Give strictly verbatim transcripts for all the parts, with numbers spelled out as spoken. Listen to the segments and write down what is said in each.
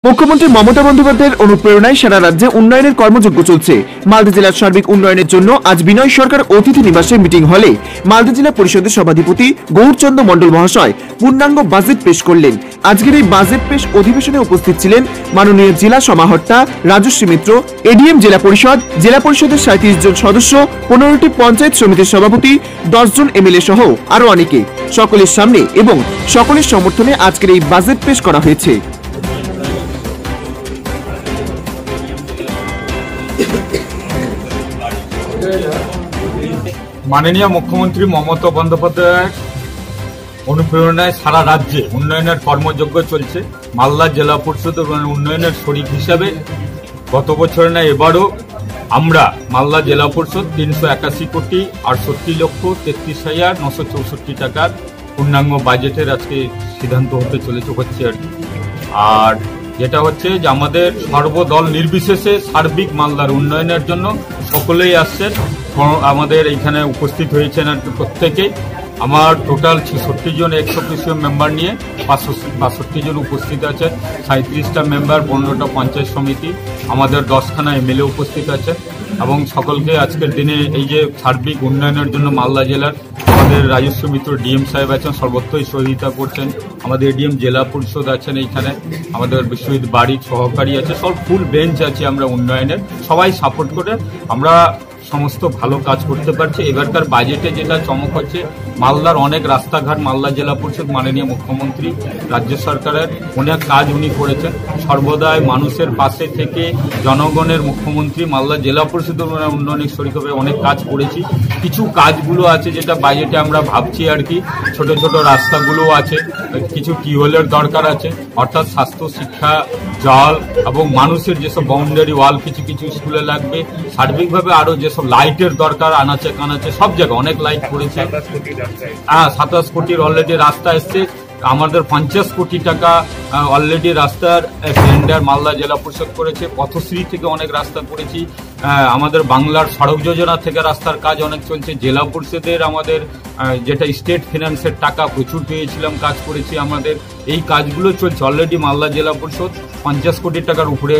মুখ্যমন্ত্রী মমতা বন্দ্যোপাধ্যায়ের অনুপ্রেরণায় সারা রাজ্যে উন্নয়নের কর্মযজ্ঞ চলছে। মালদা জেলার সার্বিক উন্নয়নের জন্য আজ বিনয় সরকার অতিথি নিবাসে মিটিং হলে মালদা জেলা পরিষদের সভাধিপতি গৌরচন্দ্র মণ্ডল মহাশয় পূর্ণাঙ্গ বাজেট পেশ করলেন। আজকের এই বাজেট পেশ অধিবেশনে উপস্থিত ছিলেন মাননীয় জেলা সমাহর্তা রাজশ্রী মিত্র, এডিএম জেলা পরিষদ, জেলা পরিষদের সাঁত্রিশ জন সদস্য, পনেরোটি পঞ্চায়েত সমিতির সভাপতি, দশ জন এমএলএ সহ আরো অনেকে। সকলের সামনে এবং সকলের সমর্থনে আজকের এই বাজেট পেশ করা হয়েছে। মাননীয় মুখ্যমন্ত্রী মমতা বন্দ্যোপাধ্যায়ের অনুপ্রেরণায় সারা রাজ্যে উন্নয়নের কর্মযজ্ঞ চলছে। মালদা জেলা পরিষদ উন্নয়নের শরিক হিসাবে গত বছর না এবারও আমরা মালদা জেলা পরিষদ তিনশো একাশি কোটি আটষট্টি লক্ষ তেত্রিশ হাজার নশো চৌষট্টি টাকার পূর্ণাঙ্গ বাজেটের আজকে সিদ্ধান্ত হতে চলেছে হচ্ছে আর কি। আর যেটা হচ্ছে যে আমাদের সর্বদল নির্বিশেষে সার্বিক মালদার উন্নয়নের জন্য সকলেই আসছেন, আমাদের এইখানে উপস্থিত হয়েছেন আর প্রত্যেকেই। আমার টোটাল ছেষট্টি জন এক্স অফিসিও মেম্বার নিয়ে পাঁচশো বাষট্টি জন উপস্থিত আছেন, সাঁত্রিশটা মেম্বার, পনেরোটা পঞ্চায়েত সমিতি, আমাদের দশখানা এমএলএ উপস্থিত আছেন এবং সকলকে আজকের দিনে এই যে সার্বিক উন্নয়নের জন্য মালদা জেলার আমাদের রাজস্ব মিত্র ডিএম সাহেব আছেন, সর্বত্রই সহযোগিতা করছেন। আমাদের এডিএম জেলা পরিষদ আছেন এইখানে, আমাদের বিশ্ববিদ্যালয় বাড়ির সহকারী আছে, সব ফুল বেঞ্চ আছে। আমরা উন্নয়নের সবাই সাপোর্ট করে আমরা সমস্ত ভালো কাজ করতে পারছি। এবারকার বাজেটে যেটা চমক হচ্ছে, মালদার অনেক রাস্তাঘাট মালদা জেলা পরিষদ মাননীয় মুখ্যমন্ত্রী রাজ্য সরকারের অনেক কাজ উনি করেছেন। সর্বদাই মানুষের পাশে থেকে জনগণের মুখ্যমন্ত্রী মালদা জেলা পরিষদের উন্নয়নের শরিক হবে অনেক কাজ করেছি। কিছু কাজগুলো আছে যেটা বাজেটে আমরা ভাবছি আর কি, ছোট ছোট রাস্তাগুলো আছে, কিছু টিউবওয়েলের দরকার আছে, অর্থাৎ স্বাস্থ্য, শিক্ষা, জল এবং মানুষের যেসব বাউন্ডারি ওয়াল কিছু কিছু স্কুলে লাগবে। সার্বিকভাবে আরো যেসব লাইটের দরকার আনাচে কানাচে সব জায়গায় অনেক লাইট করেছে। হ্যাঁ, সাতাশ কোটির অলরেডি রাস্তা এসছে। আমাদের পঞ্চাশ কোটি টাকা অলরেডি রাস্তার টেন্ডার মালদা জেলা পরিষদ করেছে। পথশ্রী থেকে অনেক রাস্তা করেছি। আমাদের বাংলার সড়ক যোজনা থেকে রাস্তার কাজ অনেক চলছে। জেলা পরিষদের আমাদের যেটা স্টেট ফিনান্সের টাকা প্রচুর পেয়েছিলাম, কাজ করেছি। আমাদের এই কাজগুলো চলছে অলরেডি। মালদা জেলা পরিষদ পঞ্চাশ কোটি টাকার উপরে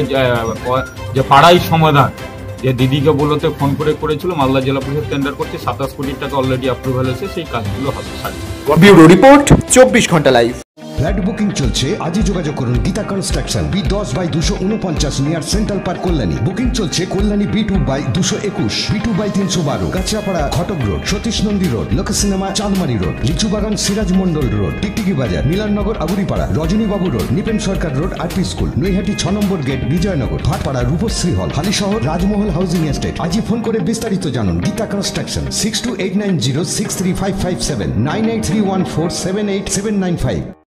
যে পাড়াই সমাধান যে দিদিকে বলতে ফোন করে করেছিল, মালদা জেলা পরিষদ টেন্ডার করছে, সাতাশ কোটি টাকা অলরেডি অ্যাপ্রুভাল হয়েছে, সেই কাজগুলো হবে। ব্যুরো রিপোর্ট, চব্বিশ ঘন্টা লাইভ। ফ্ল্যাট বুকিং চলছে, আজই যোগাযোগ করুন গীতা কনস্ট্রাকশন, বি দশ বাই দুশো উনপঞ্চাশ near Central Park Kalyani. Booking চলছে কল্যাণী বি টু বাই দুশো একুশ, বি টু বাই তিনশো বারো, Kanchrapara Ghatak road, Satish Nandi road, Lok cinema Chandmari road, Lichubagan Siraj Mondal road, Tiktiki Bazar, Milannagar Aguripara, Rajanibabu road, Nipen Sarkar road, RP school, Naihati ছ নম্বর gate, Bijoynagar, Bhatpara, Rupashree hall, Halisahar, Rajmahal housing estate. আজই ফোন করে বিস্তারিত জানুন। Gita construction, six two eight nine zero six three five five seven, nine eight three one four seven eight seven nine five.